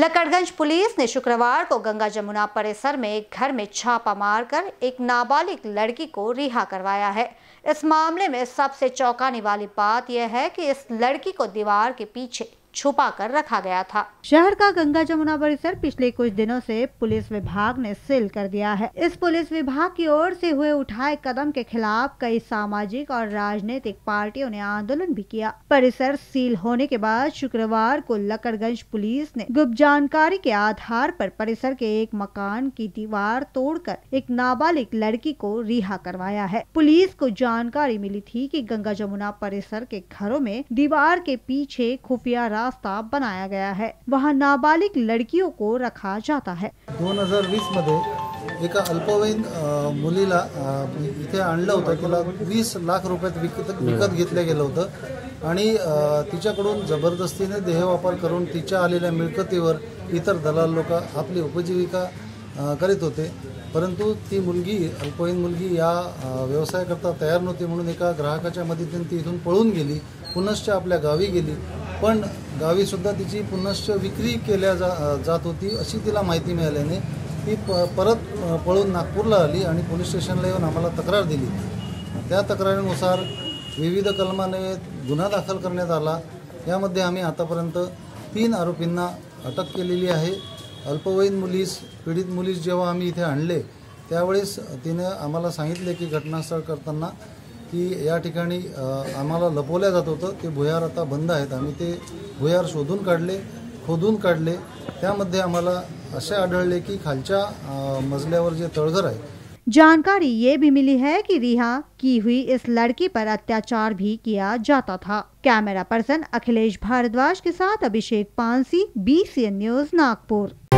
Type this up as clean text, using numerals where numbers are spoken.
Lakadganj police ने शुक्रवार को गंगा जमुना परिसर में एक घर में छापा मारकर एक नाबालिग लड़की को रिहा करवाया है। इस मामले में सबसे चौंकाने वाली बात यह है कि इस लड़की को दीवार के पीछे छुपा कर रखा गया था। शहर का गंगा जमुना परिसर पिछले कुछ दिनों से पुलिस विभाग ने सील कर दिया है। इस पुलिस विभाग की ओर से हुए उठाए कदम के खिलाफ कई सामाजिक और राजनीतिक पार्टियों ने आंदोलन भी किया। परिसर सील होने के बाद शुक्रवार को लकड़गंज पुलिस ने गुप्त जानकारी के आधार पर परिसर के एक मकान की दीवार तोड़कर एक नाबालिग लड़की को रिहा करवाया है। पुलिस को जानकारी मिली थी कि गंगा जमुना परिसर के घरों में दीवार के पीछे खुफिया रास्ता बनाया गया है, वहां नाबालिग लड़कियों को रखा जाता है। 2020 मध्ये एका अल्पवयीन मुलीला इथे आणलं होतं। तिला 20 लाख रुपयात विकत घेतलं गेलं होतं आणि तिच्याकडून जबरदस्तीने देहवापर करून तिच्या आलेल्या मिळकतीवर इतर दलाल लोक आपली उपजीविका करीत होते। परंतु ती मुलगी अल्पवयीन मुलगी या व्यवसायाकरता तयार नव्हती म्हणून एका ग्राहकाच्या मदतीने ती इथून पळून गेली, पुनश्च आपल्या गावी गेली। पण गावी सुद्धा तिची पुनश्च विक्री केल्या जात होती अशी तिला माहिती मिळाल्याने ती परत पळून नागपूरला आली आणि पोलीस स्टेशनला येऊन आम्हाला तक्रार दिली। त्या तक्रारीनुसार विविध कलमाने गुन्हा दाखल करण्यात आला। यामध्ये आम्ही आतापर्यंत 3 आरोपींना अटक केलेली आहे। अल्पवयीन मुलीस पीडित मुलीस जेव्हा आम्ही इथे आणले त्यावेळेस तिने आम्हाला सांगितले की घटनास्थळ करताना की या ठिकाणी आम्हाला लपवल्या जात होतं, ते भुयार आता बंद आहेत। आम्ही ते भुयार शोधून काढले, खोदून काढले। त्यामध्ये आम्हाला असे आढळले की खालच्या मजल्यावर जे तळघर आहे। जानकारी ये भी मिली है कि रिहा की हुई इस लड़की पर अत्याचार भी किया जाता था। कैमरा पर्सन अखिलेश भारद्वाज के साथ अभिषेक पानसी, BCN न्यूज, नागपुर।